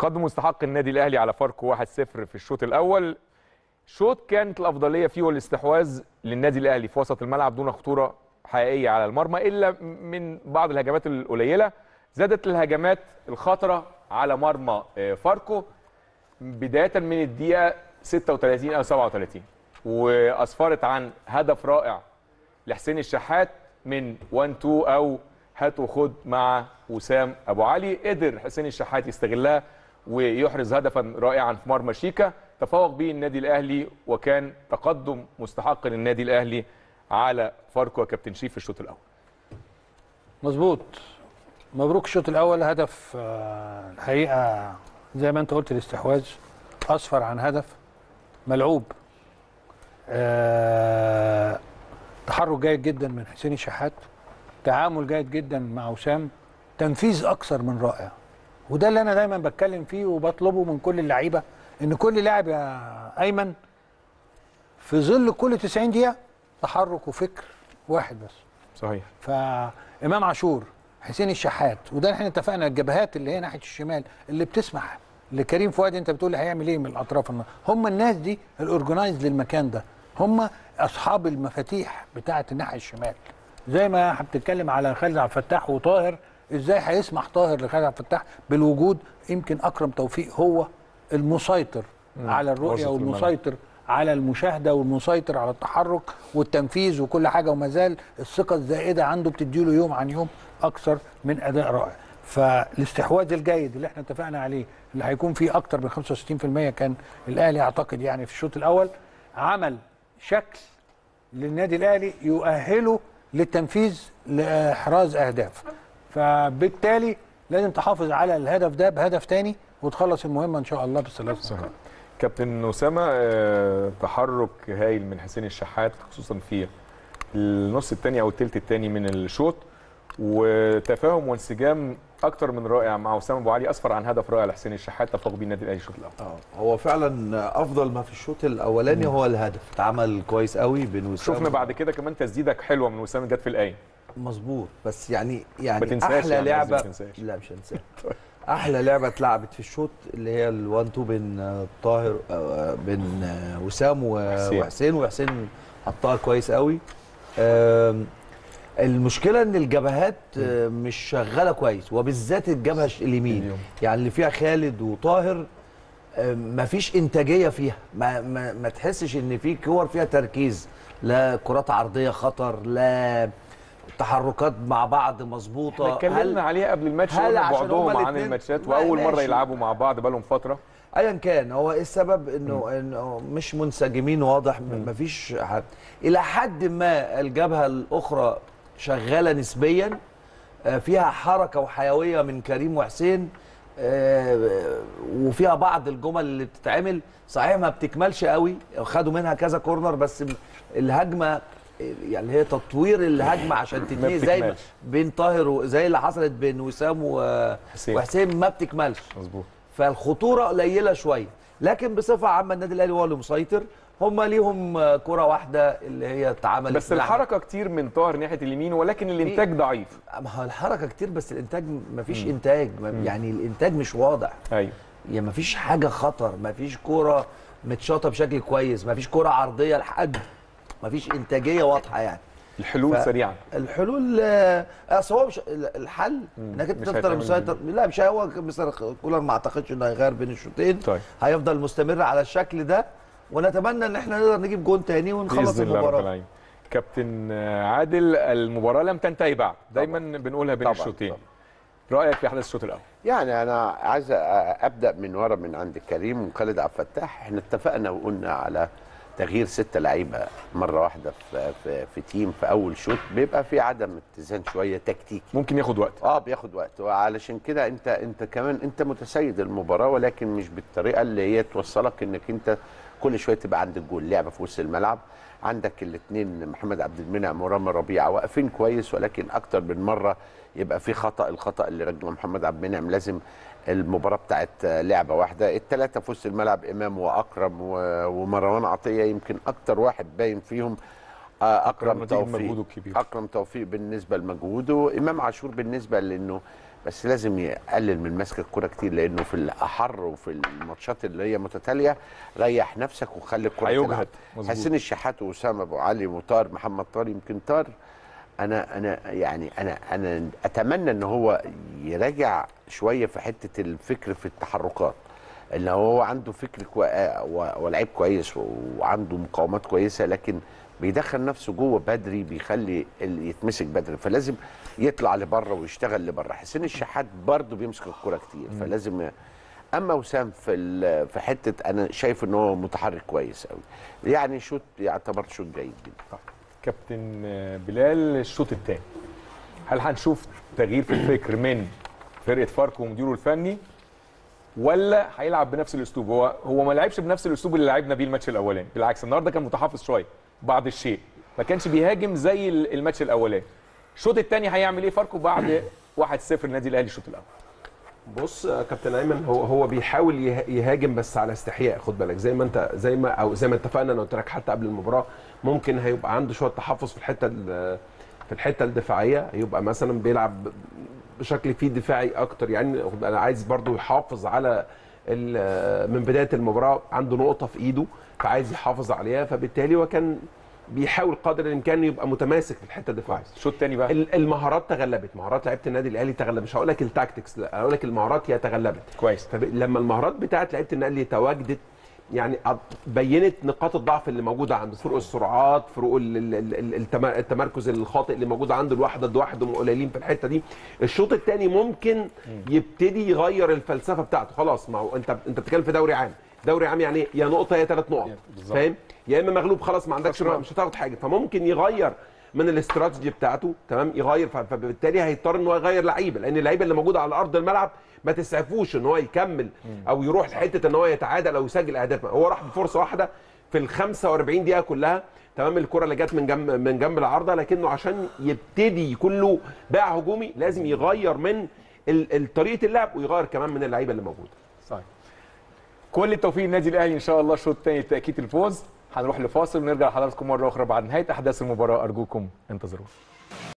تقدم مستحق النادي الاهلي على فاركو 1-0 في الشوط الاول. شوط كانت الافضليه فيه والاستحواذ للنادي الاهلي في وسط الملعب دون خطوره حقيقيه على المرمى الا من بعض الهجمات القليله. زادت الهجمات الخطره على مرمى فاركو بدايه من الدقيقه 36 او 37 واسفرت عن هدف رائع لحسين الشحات من 1-2 او هات وخد مع وسام ابو علي. قدر حسين الشحات يستغلها ويحرز هدفا رائعا في مرمى شيكا تفوق به النادي الاهلي، وكان تقدم مستحق للنادي الاهلي على فاركو يا كابتن شريف في الشوط الاول. مظبوط، مبروك الشوط الاول. هدف الحقيقه زي ما انت قلت الاستحواذ اصفر عن هدف ملعوب. تحرك جيد جدا من حسين الشحات، تعامل جيد جدا مع وسام، تنفيذ اكثر من رائع. وده اللي انا دايما بتكلم فيه وبطلبه من كل اللعيبه، ان كل لاعب يا ايمن في ظل كل 90 دقيقه تحرك وفكر واحد بس. صحيح. فامام عاشور، حسين الشحات، وده احنا اتفقنا الجبهات اللي هي ناحيه الشمال اللي بتسمح لكريم فؤاد، انت بتقول هيعمل ايه من الاطراف، هم الناس دي الاورجنايز للمكان ده، هم اصحاب المفاتيح بتاعه الناحيه الشمال. زي ما بتتكلم على خالد عبد الفتاح وطاهر، ازاي هيسمح طاهر لخالد عبد الفتاح بالوجود؟ يمكن اكرم توفيق هو المسيطر على الرؤيه والمسيطر على المشاهده والمسيطر على التحرك والتنفيذ وكل حاجه، وما زال الثقه الزائده عنده بتديله يوم عن يوم اكثر من اداء رائع. فالاستحواذ الجيد اللي احنا اتفقنا عليه اللي هيكون فيه اكثر من 65% كان الاهلي اعتقد يعني في الشوط الاول، عمل شكل للنادي الاهلي يؤهله للتنفيذ لاحراز اهداف. فبالتالي لازم تحافظ على الهدف ده بهدف تاني وتخلص المهمه ان شاء الله بالثلاث. صحيح. كابتن اسامه، تحرك هايل من حسين الشحات خصوصا في النص الثاني او الثلث الثاني من الشوط، وتفاهم وانسجام اكتر من رائع مع وسام ابو علي اسفر عن هدف رائع لحسين الشحات تفوق بيه النادي الاهلي الشوط الاول. هو فعلا افضل ما في الشوط الاولاني هو الهدف، اتعمل كويس قوي بين وسام. شفنا بعد كده كمان تسديده حلوه من وسام جت في القايم. مظبوط، بس يعني احلى يعني لعبه لا مش هنساها. احلى لعبه اتلعبت في الشوط اللي هي ال1-2 بين طاهر بين وسام وحسين حطها كويس قوي. المشكله ان الجبهات مش شغاله كويس، وبالذات الجبهه اليمين يعني اللي فيها خالد وطاهر مفيش انتاجيه فيها، ما تحسش ان في كور فيها تركيز، لا كرات عرضيه خطر، لا تحركات مع بعض مظبوطه. احنا اتكلمنا عليها قبل الماتش بعضهم عن الماتشات واول مره يلعبوا مع بعض بقالهم فتره. ايا كان هو ايه السبب، انه مش منسجمين، واضح مفيش حد. الى حد ما الجبهه الاخرى شغاله نسبيا، فيها حركه وحيويه من كريم وحسين، وفيها بعض الجمل اللي بتتعمل صحيح ما بتكملش قوي، خدوا منها كذا كورنر، بس الهجمه يعني هي تطوير الهجمه عشان تتنهي زي بين طاهر زي اللي حصلت بين وسام وحسين ما بتكملش. مظبوط. فالخطوره قليله شويه، لكن بصفه عامه النادي الاهلي هو اللي مسيطر. هم ليهم كره واحده اللي هي اتعملت، بس الحركه كتير من طاهر ناحيه اليمين، ولكن الانتاج ضعيف. ما هو الحركه كتير بس الانتاج مفيش انتاج، يعني الانتاج مش واضح. ايوه، يعني مفيش حاجه خطر، مفيش كره متشاطه بشكل كويس، مفيش كره عرضيه لحد، مفيش انتاجيه واضحه يعني. الحلول سريعا. الحلول اصل هو مش الحل انك انت تفضل مسيطر. لا مش هو مستر كولر ما اعتقدش انه هيغير بين الشوطين. طيب. هيفضل مستمر على الشكل ده، ونتمنى ان احنا نقدر نجيب جون تاني ونخلص المباراه. كابتن عادل، المباراه لم تنتهي بعد، دايما بنقولها بين الشوطين. رايك في احداث الشوط الاول؟ يعني انا عايز ابدا من ورا من عند كريم وخالد عبد الفتاح. احنا اتفقنا وقلنا على تغيير 6 لعيبه مره واحده في تيم في اول شوط، بيبقى في عدم اتزان شويه تكتيكي، ممكن ياخد وقت. بياخد وقت، وعلشان كده انت كمان انت متسيد المباراه، ولكن مش بالطريقه اللي هي توصلك انك انت كل شويه تبقى عندك جول. لعبه في وسط الملعب، عندك الاثنين محمد عبد المنعم ورامي ربيعه واقفين كويس، ولكن اكتر من مره يبقى في الخطا اللي رجله محمد عبد المنعم. لازم المباراه بتاعت لعبه واحده، الثلاثه في وسط الملعب امام واكرم ومروان عطيه، يمكن اكتر واحد باين فيهم اكرم نتيجة توفيق. مجهوده الكبير. اكرم توفيق بالنسبه لمجهوده، امام عاشور بالنسبه لانه بس لازم يقلل من مسك الكرة كتير، لانه في الاحر وفي الماتشات اللي هي متتاليه ريح نفسك وخلي الكرة هيجهد. تلعب. مظبوط. حسين الشحات واسامه ابو علي وطار محمد طار، يمكن طار انا يعني انا اتمنى ان هو يراجع شويه في حته الفكر في التحركات، ان هو عنده فكر ولعيب كويس وعنده مقاومات كويسه، لكن بيدخل نفسه جوه بدري، بيخلي يتمسك بدري، فلازم يطلع لبره ويشتغل لبره. حسين الشحات برضه بيمسك الكرة كتير، فلازم. اما وسام في حته انا شايف ان هو متحرك كويس قوي، يعني شوط يعتبر شوط جيد جدا. كابتن بلال، الشوط الثاني هل هنشوف تغيير في الفكر من فرقه فاركو ومديره الفني، ولا هيلعب بنفس الاسلوب؟ هو ما لعبش بنفس الاسلوب اللي لعبنا بيه الماتش الاولاني، بالعكس النهارده كان متحفظ شويه بعض الشيء، ما كانش بيهاجم زي الماتش الاولاني. الشوط الثاني هيعمل ايه فاركو بعد 1-0 النادي الاهلي الشوط الاول؟ بص يا كابتن ايمن، هو بيحاول يهاجم بس على استحياء. خد بالك زي ما اتفقنا، انا قلت لك حتى قبل المباراه ممكن هيبقى عنده شويه تحفظ في الحته الدفاعيه، هيبقى مثلا بيلعب بشكل فيه دفاعي اكتر. يعني انا عايز برضو يحافظ على من بدايه المباراه عنده نقطه في ايده فعايز يحافظ عليها، فبالتالي هو كان بيحاول قدر الامكان يبقى متماسك في الحته الدفاعيه. الشوط الثاني بقى المهارات تغلبت، مهارات لعيبه النادي الاهلي تغلبت، مش هقول لك التاكتكس، لا هقول لك المهارات هي تغلبت كويس. فلما المهارات بتاعت لعيبه النادي الاهلي تواجدت، يعني بينت نقاط الضعف اللي موجوده عنده، فروق السرعات، فروق التمركز الخاطئ اللي موجود عنده، الواحد ضد واحد قليلين في الحته دي. الشوط الثاني ممكن يبتدي يغير الفلسفه بتاعته. خلاص، ما هو انت بتتكلم في دوري عام، دوري عام يعني يا نقطه يا 3 نقط، فاهم؟ يا اما مغلوب خلاص ما عندكش، مش هتاخد حاجه، فممكن يغير من الاستراتيجي بتاعته، تمام، يغير، فبالتالي هيضطر ان هو يغير لعيبه، لان اللعيبه اللي موجوده على ارض الملعب ما تسعفوش ان هو يكمل او يروح لحته ان هو يتعادل او يسجل اهداف. هو راح بفرصه واحده في ال 45 دقيقه كلها، تمام، الكره اللي جت من جنب العارضه، لكنه عشان يبتدي يكون له باع هجومي لازم يغير من طريقه اللعب، ويغير كمان من اللعيبه اللي موجوده. صحيح. كل التوفيق للنادي الاهلي ان شاء الله الشوط الثاني لتاكيد الفوز. هنروح لفاصل ونرجع لحضراتكم مره اخرى بعد نهايه احداث المباراه، ارجوكم انتظرونا.